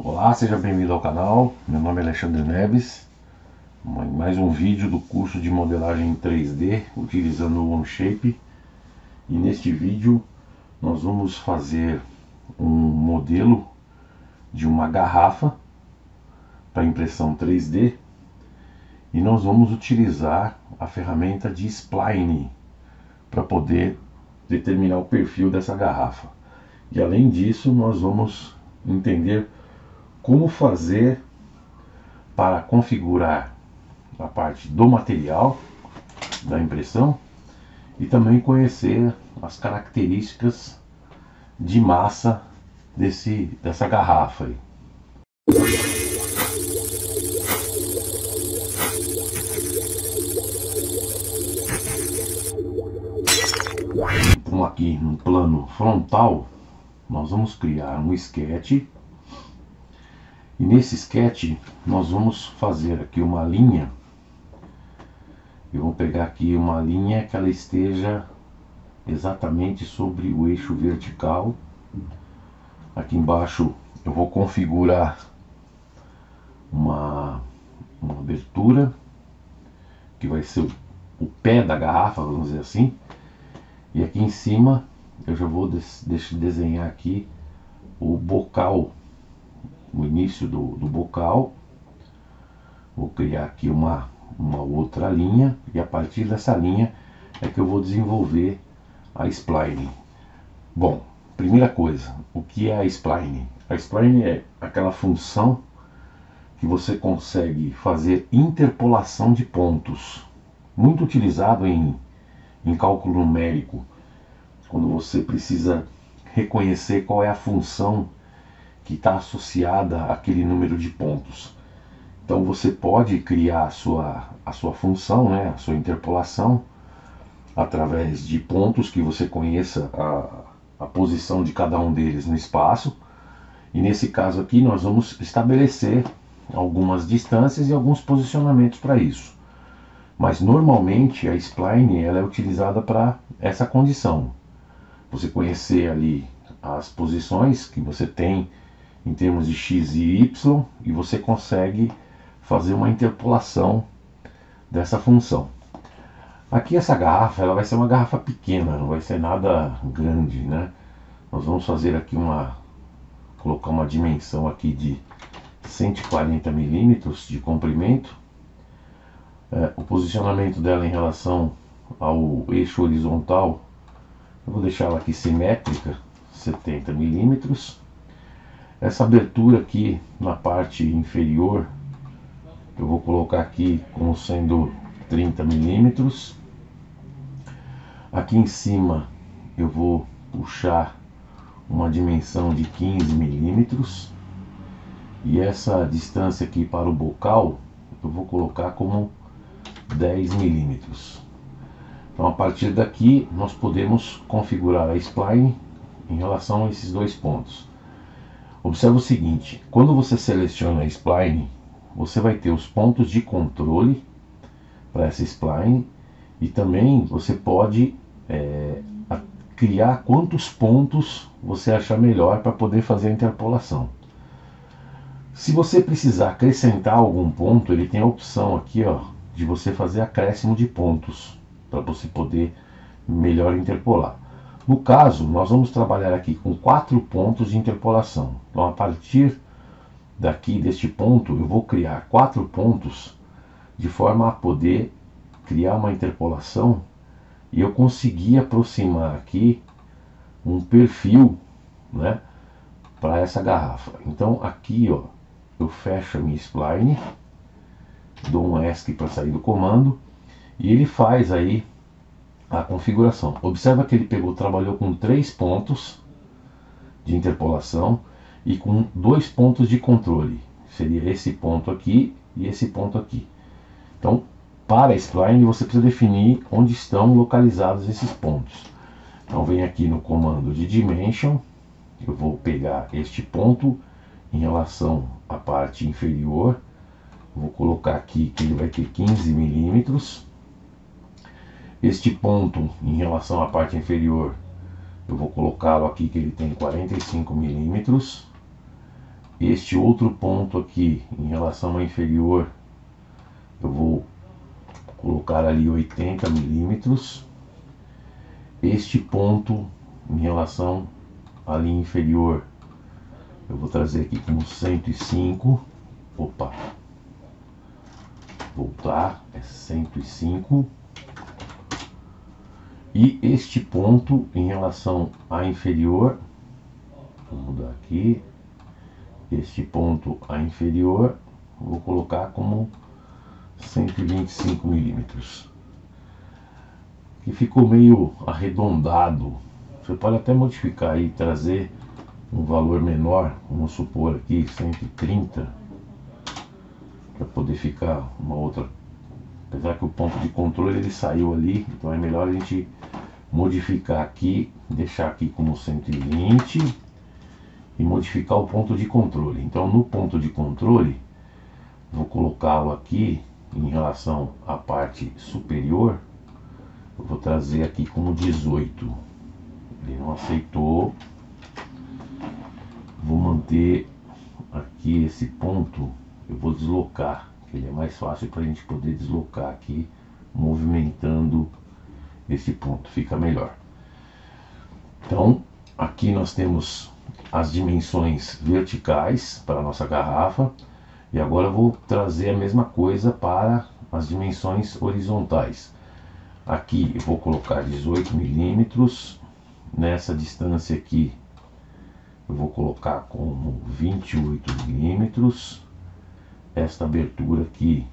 Olá, seja bem-vindo ao canal. Meu nome é Alexandre Neves. Mais um vídeo do curso de modelagem em 3D utilizando o Onshape. E neste vídeo nós vamos fazer um modelo de uma garrafa para impressão 3D e nós vamos utilizar a ferramenta de Spline para poder determinar o perfil dessa garrafa. E além disso, nós vamos entender como fazer para configurar a parte do material da impressão e também conhecer as características de massa dessa garrafa aí. Então aqui no plano frontal nós vamos criar um sketch. E nesse sketch nós vamos fazer aqui uma linha. Eu vou pegar aqui uma linha que ela esteja exatamente sobre o eixo vertical. Aqui embaixo eu vou configurar uma abertura que vai ser o pé da garrafa, vamos dizer assim. E aqui em cima eu já vou desenhar aqui o bocal, o início do bocal. Vou criar aqui uma outra linha e a partir dessa linha é que eu vou desenvolver a spline. Bom, primeira coisa, o que é a spline? A spline é aquela função que você consegue fazer interpolação de pontos, muito utilizado em cálculo numérico, quando você precisa reconhecer qual é a função que está associada àquele número de pontos. Então você pode criar a sua função, né, a sua interpolação, através de pontos que você conheça a posição de cada um deles no espaço. E nesse caso aqui nós vamos estabelecer algumas distâncias e alguns posicionamentos para isso. Mas normalmente a spline ela é utilizada para essa condição. Você conhecer ali as posições que você tem em termos de x e y e você consegue fazer uma interpolação dessa função. Aqui essa garrafa ela vai ser uma garrafa pequena, não vai ser nada grande, né? Nós vamos fazer aqui colocar uma dimensão aqui de 140 milímetros de comprimento. O posicionamento dela em relação ao eixo horizontal, eu vou deixar ela aqui simétrica, 70 milímetros. Essa abertura aqui na parte inferior eu vou colocar aqui como sendo 30 milímetros. Aqui em cima eu vou puxar uma dimensão de 15 milímetros. E essa distância aqui para o bocal eu vou colocar como 10 milímetros. Então a partir daqui nós podemos configurar a spline em relação a esses dois pontos. Observe o seguinte, quando você seleciona a spline, você vai ter os pontos de controle para essa spline e também você pode criar quantos pontos você achar melhor para poder fazer a interpolação. Se você precisar acrescentar algum ponto, ele tem a opção aqui, ó, de você fazer acréscimo de pontos para você poder melhor interpolar. No caso, nós vamos trabalhar aqui com 4 pontos de interpolação. Então, a partir daqui deste ponto, eu vou criar 4 pontos de forma a poder criar uma interpolação e eu conseguir aproximar aqui um perfil, né, para essa garrafa. Então, aqui, ó, eu fecho a minha spline, dou um ESC para sair do comando e ele faz aí a configuração. Observa que ele trabalhou com 3 pontos de interpolação e com 2 pontos de controle. Seria esse ponto aqui e esse ponto aqui. Então, para a spline você precisa definir onde estão localizados esses pontos. Então, vem aqui no comando de Dimension, eu vou pegar este ponto em relação à parte inferior, vou colocar aqui que ele vai ter 15 milímetros. Este ponto em relação à parte inferior, eu vou colocá-lo aqui que ele tem 45 milímetros. este outro ponto aqui em relação à inferior, eu vou colocar ali 80 milímetros. Este ponto em relação à linha inferior, eu vou trazer aqui como 105. Opa, voltar, é 105. E este ponto em relação à inferior, vou mudar aqui, este ponto à inferior, vou colocar como 125 milímetros. Que ficou meio arredondado. Você pode até modificar e trazer um valor menor, vamos supor aqui 130, para poder ficar uma outra. Apesar que o ponto de controle ele saiu ali, então é melhor a gente modificar aqui, deixar aqui como 120 e modificar o ponto de controle. Então no ponto de controle, vou colocá-lo aqui em relação à parte superior, eu vou trazer aqui como 18. Ele não aceitou. Vou manter aqui esse ponto, eu vou deslocar, que ele é mais fácil para a gente poder deslocar aqui, movimentando esse ponto, fica melhor. Então, aqui nós temos as dimensões verticais para a nossa garrafa, e agora eu vou trazer a mesma coisa para as dimensões horizontais. Aqui eu vou colocar 18 milímetros, nessa distância aqui eu vou colocar como 28 milímetros, esta abertura aqui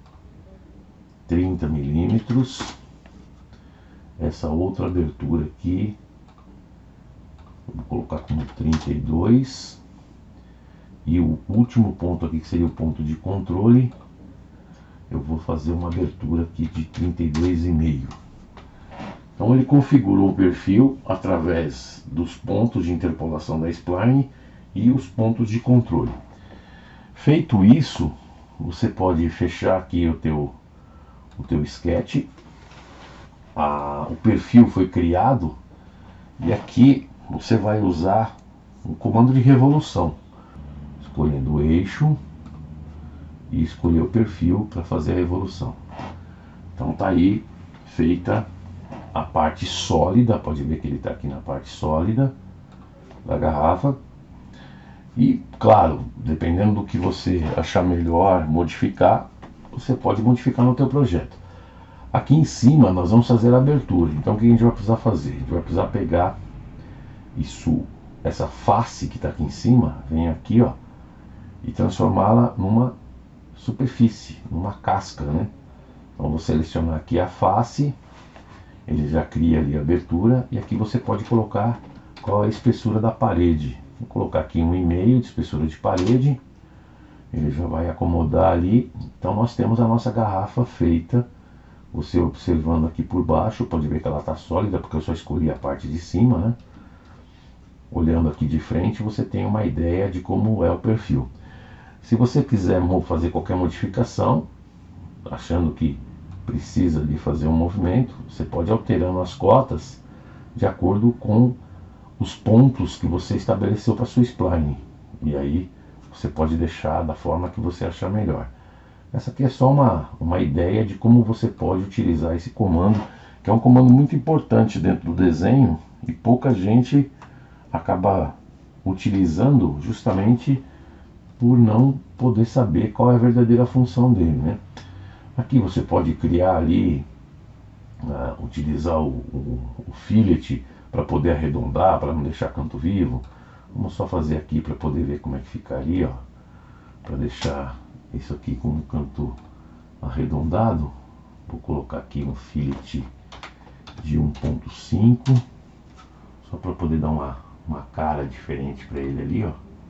30 milímetros, essa outra abertura aqui eu vou colocar como 32, e o último ponto aqui, que seria o ponto de controle, eu vou fazer uma abertura aqui de 32,5. Então ele configurou o perfil através dos pontos de interpolação da spline e os pontos de controle. Feito isso, você pode fechar aqui o teu sketch. O perfil foi criado e aqui você vai usar o comando de revolução, escolhendo o eixo e escolher o perfil para fazer a revolução. Então tá aí feita a parte sólida, pode ver que ele está aqui na parte sólida da garrafa. E claro, dependendo do que você achar melhor modificar, você pode modificar no teu projeto. Aqui em cima nós vamos fazer a abertura, então o que a gente vai precisar fazer? A gente vai precisar pegar essa face que está aqui em cima, vem aqui ó, e transformá-la numa superfície, numa casca, né? Então vou selecionar aqui a face, ele já cria ali a abertura, e aqui você pode colocar qual é a espessura da parede. Vou colocar aqui 1,5 de espessura de parede, ele já vai acomodar ali. Então nós temos a nossa garrafa feita. Você observando aqui por baixo, pode ver que ela está sólida, porque eu só escolhi a parte de cima, né? Olhando aqui de frente, você tem uma ideia de como é o perfil. Se você quiser fazer qualquer modificação, achando que precisa de fazer um movimento, você pode ir alterando as cotas de acordo com os pontos que você estabeleceu para sua spline, e aí você pode deixar da forma que você achar melhor. Essa aqui é só uma ideia de como você pode utilizar esse comando, que é um comando muito importante dentro do desenho e pouca gente acaba utilizando justamente por não poder saber qual é a verdadeira função dele, né? Aqui você pode criar ali, utilizar o fillet para poder arredondar, para não deixar canto vivo. Vamos só fazer aqui para poder ver como é que ficaria, ó, para deixar isso aqui com um canto arredondado. Vou colocar aqui um fillet de 1.5, só para poder dar uma cara diferente para ele ali, ó.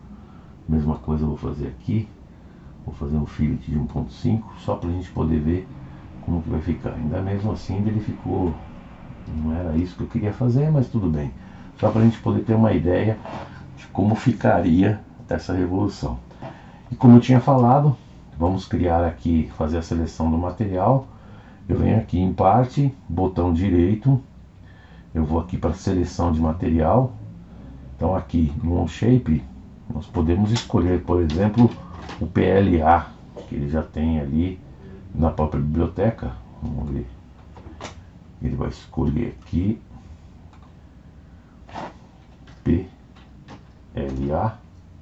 Mesma coisa eu vou fazer aqui. Vou fazer um fillet de 1.5, só para a gente poder ver como que vai ficar. Ainda mesmo assim ele ficou, não era isso que eu queria fazer, mas tudo bem. Só para a gente poder ter uma ideia de como ficaria essa revolução. E como eu tinha falado, vamos criar aqui, fazer a seleção do material. Eu venho aqui em parte, botão direito, eu vou aqui para seleção de material. Então aqui no On Shape, nós podemos escolher, por exemplo, o PLA, que ele já tem ali na própria biblioteca. Vamos ver. Ele vai escolher aqui PLA.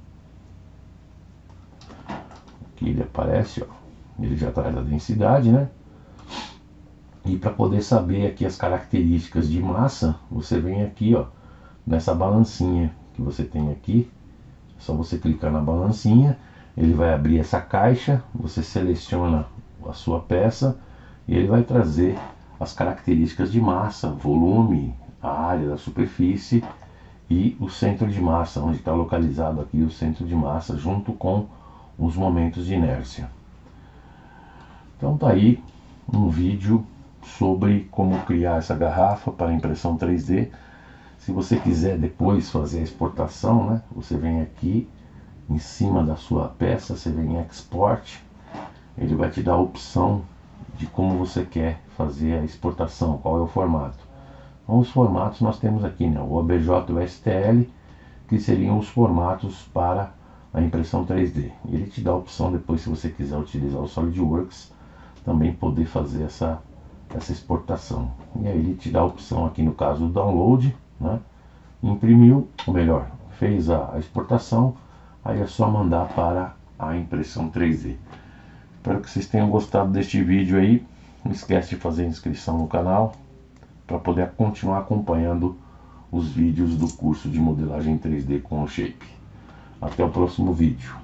Aqui ele aparece, ó. Ele já traz a densidade, né? E para poder saber aqui as características de massa, você vem aqui, ó, nessa balancinha que você tem aqui. É só você clicar na balancinha, ele vai abrir essa caixa, você seleciona a sua peça e ele vai trazer as características de massa, volume, a área da superfície e o centro de massa, onde está localizado aqui o centro de massa, junto com os momentos de inércia. Então tá aí um vídeo sobre como criar essa garrafa para impressão 3D. Se você quiser depois fazer a exportação, né, você vem aqui em cima da sua peça, você vem em Export, ele vai te dar a opção de como você quer fazer a exportação, qual é o formato. Então os formatos nós temos aqui, né, o OBJ e o STL, que seriam os formatos para a impressão 3D. Ele te dá a opção depois, se você quiser utilizar o SolidWorks, também poder fazer essa exportação. E aí ele te dá a opção aqui no caso do download, né? Imprimiu, ou melhor, fez a exportação, aí é só mandar para a impressão 3D. Espero que vocês tenham gostado deste vídeo aí. Não esquece de fazer inscrição no canal para poder continuar acompanhando os vídeos do curso de modelagem 3D com o Shape. Até o próximo vídeo.